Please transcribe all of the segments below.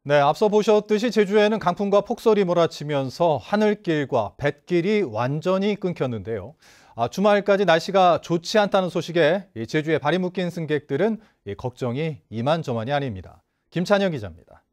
네, 앞서 보셨듯이 제주에는 강풍과 폭설이 몰아치면서 하늘길과 뱃길이 완전히 끊겼는데요. 주말까지 날씨가 좋지 않다는 소식에 제주에 발이 묶인 승객들은 걱정이 이만저만이 아닙니다. 김찬영 기자입니다.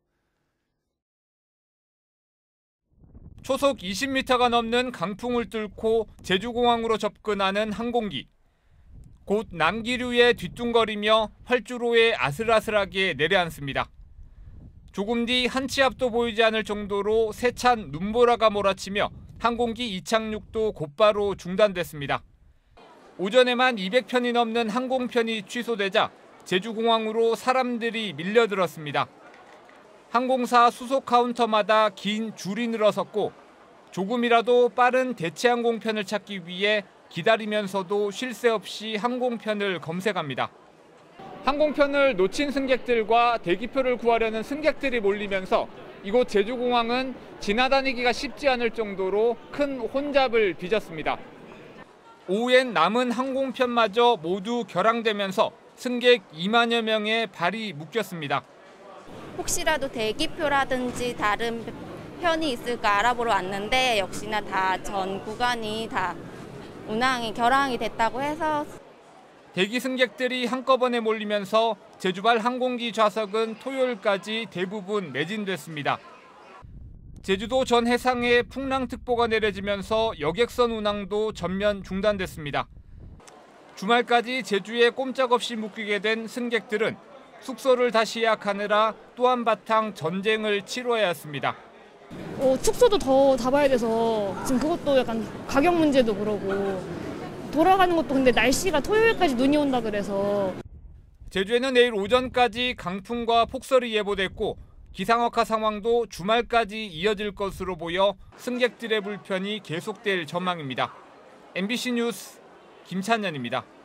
초속 20m가 넘는 강풍을 뚫고 제주공항으로 접근하는 항공기. 곧 난기류에 뒤뚱거리며 활주로에 아슬아슬하게 내려앉습니다. 조금 뒤 한 치 앞도 보이지 않을 정도로 세찬 눈보라가 몰아치며 항공기 이착륙도 곧바로 중단됐습니다. 오전에만 200편이 넘는 항공편이 취소되자 제주공항으로 사람들이 밀려들었습니다. 항공사 수속 카운터마다 긴 줄이 늘어섰고 조금이라도 빠른 대체 항공편을 찾기 위해 기다리면서도 쉴 새 없이 항공편을 검색합니다. 항공편을 놓친 승객들과 대기표를 구하려는 승객들이 몰리면서 이곳 제주공항은 지나다니기가 쉽지 않을 정도로 큰 혼잡을 빚었습니다. 오후엔 남은 항공편마저 모두 결항되면서 승객 2만여 명의 발이 묶였습니다. 혹시라도 대기표라든지 다른 편이 있을까 알아보러 왔는데 역시나 다 전 구간이 다 결항이 됐다고 해서 대기 승객들이 한꺼번에 몰리면서 제주발 항공기 좌석은 토요일까지 대부분 매진됐습니다. 제주도 전 해상에 풍랑특보가 내려지면서 여객선 운항도 전면 중단됐습니다. 주말까지 제주에 꼼짝없이 묶이게 된 승객들은 숙소를 다시 예약하느라 또 한바탕 전쟁을 치러야 했습니다. 숙소도 더 잡아야 돼서 지금 그것도 약간 가격 문제도 그러고 돌아가는 것도 근데 날씨가 토요일까지 눈이 온다 그래서. 제주에는 내일 오전까지 강풍과 폭설이 예보됐고 기상악화 상황도 주말까지 이어질 것으로 보여 승객들의 불편이 계속될 전망입니다. MBC 뉴스 김찬현입니다.